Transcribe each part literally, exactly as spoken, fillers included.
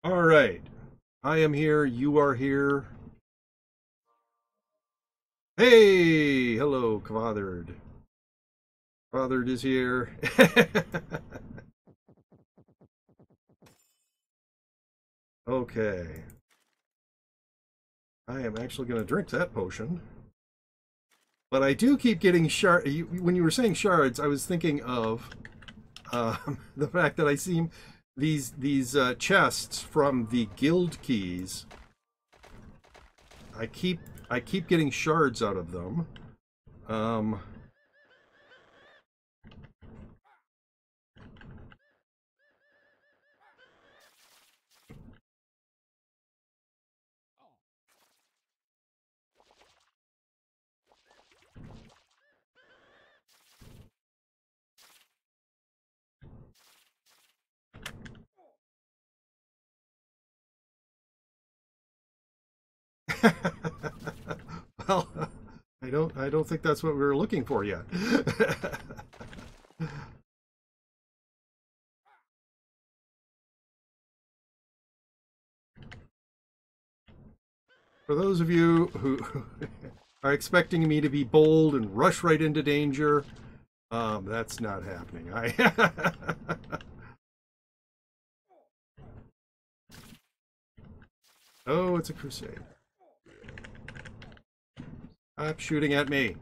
All right. I am here. You are here. Hey! Hello, Kvatherd. Kvatherd is here. Okay. I am actually going to drink that potion. But I do keep getting shard. When you were saying shards, I was thinking of um, the fact that I see these these uh, chests from the guild keys. I keep I keep getting shards out of them. Um, well, I don't I don't think that's what we were looking for yet. For those of you who are expecting me to be bold and rush right into danger, um, that's not happening. I Oh, it's a crusade. Stop shooting at me.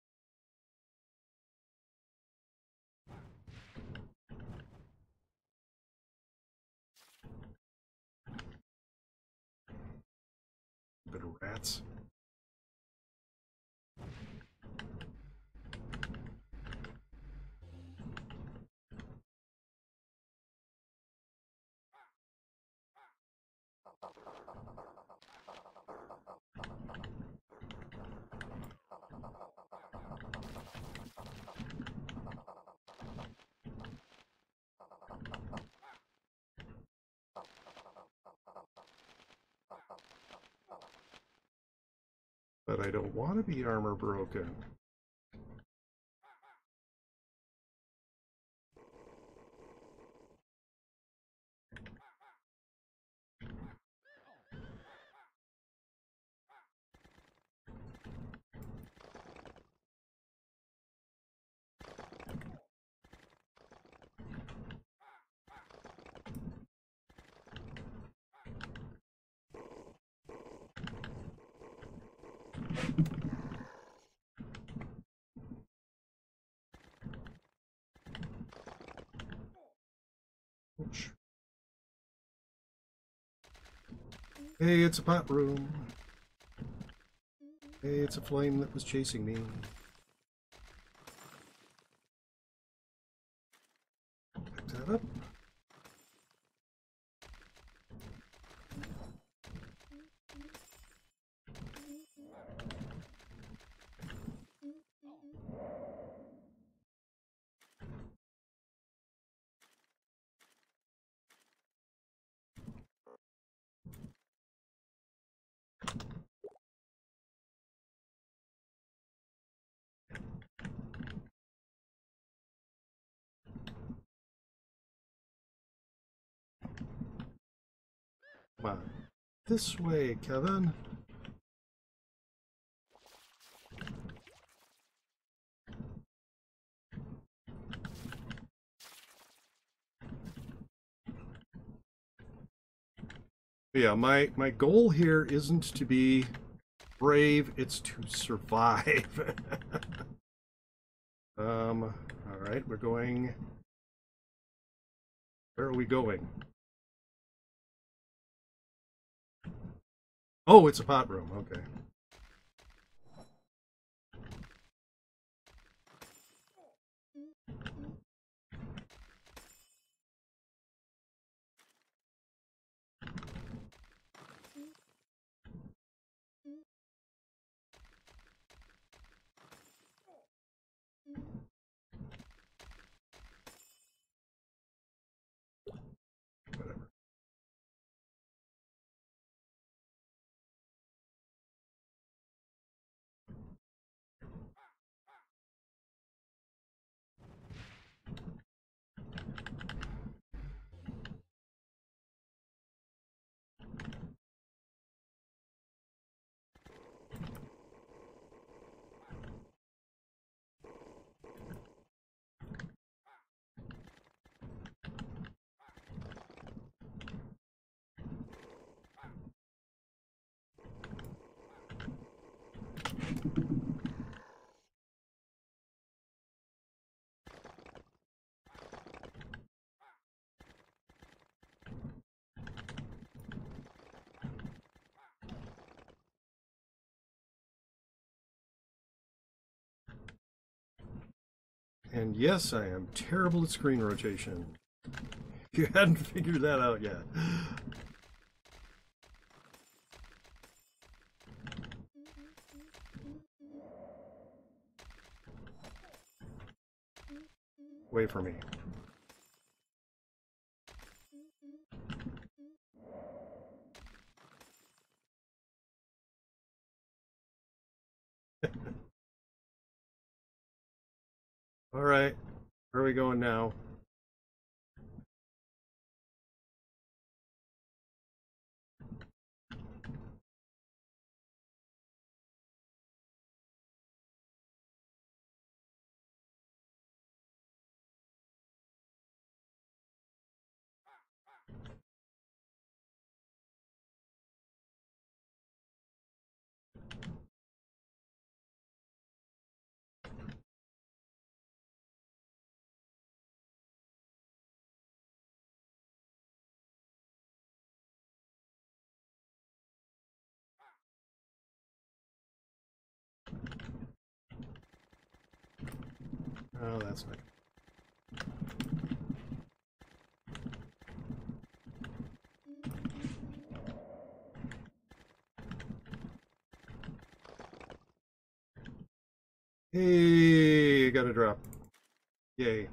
Bit of rats. But I don't want to be armor broken. Ouch. Hey, it's a pot room. Hey, it's a flame that was chasing me. Pick that up. Come on. This way, Kevin. Yeah, my, my goal here isn't to be brave, it's to survive. um, alright, we're going... Where are we going? Oh, it's a pot room, okay. Whatever. And yes, I am terrible at screen rotation. If you hadn't figured that out yet. Wait for me. All right, where are we going now? Oh, that's not. Hey, got a drop. Yay.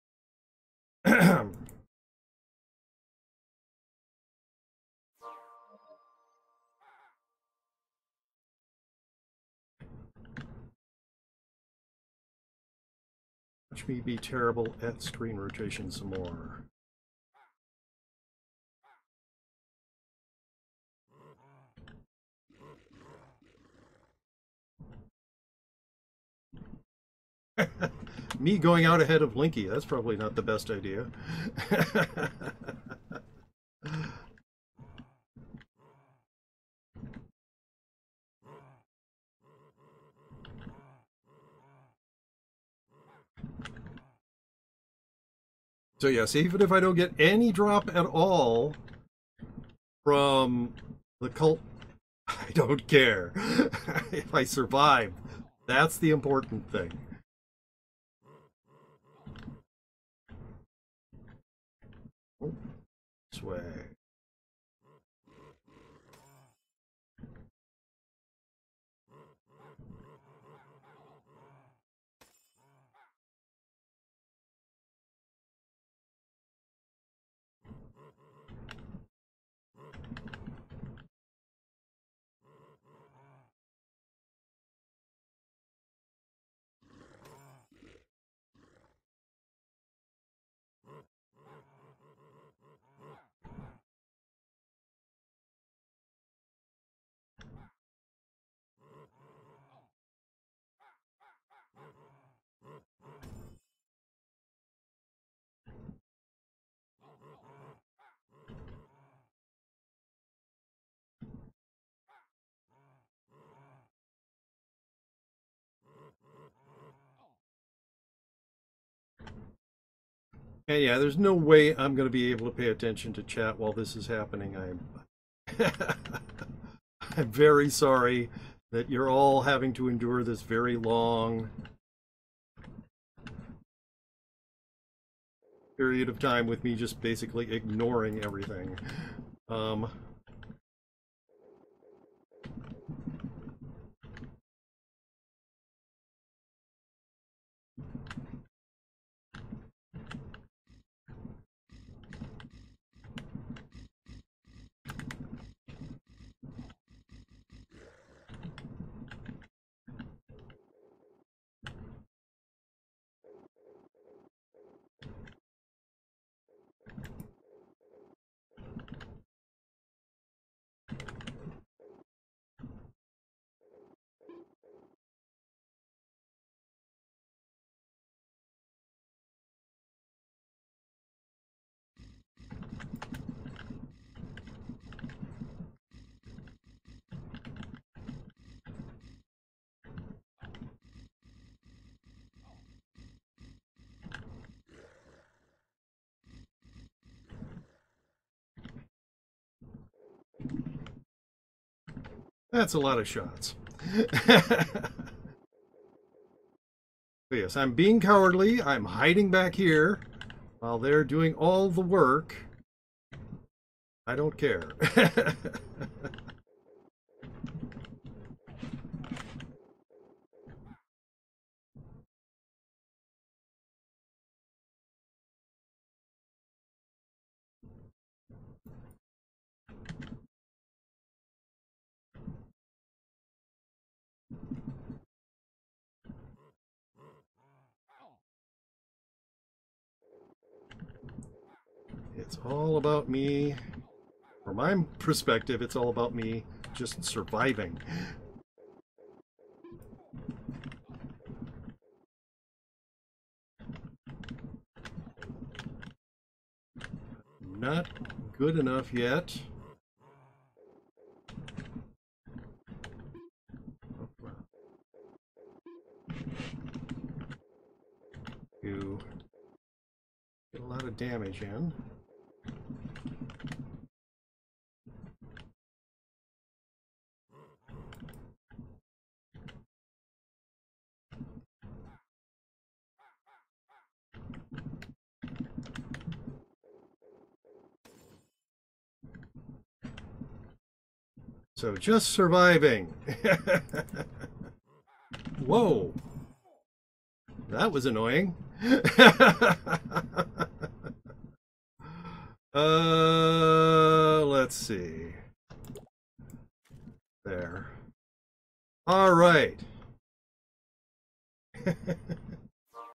Watch me be terrible at screen rotation some more. Me going out ahead of Linky, that's probably not the best idea. So yes, even if I don't get any drop at all from the cult, I don't care. If I survive, that's the important thing. Oh, this way. And yeah, there's no way I'm going to be able to pay attention to chat while this is happening. I'm I'm very sorry that you're all having to endure this very long period of time with me just basically ignoring everything. Um, that's a lot of shots. So yes, I'm being cowardly. I'm hiding back here while they're doing all the work. I don't care. It's all about me. From my perspective, it's all about me just surviving. Not good enough yet. You get a lot of damage in. So just surviving. Whoa. That was annoying. uh, let's see. There. All right.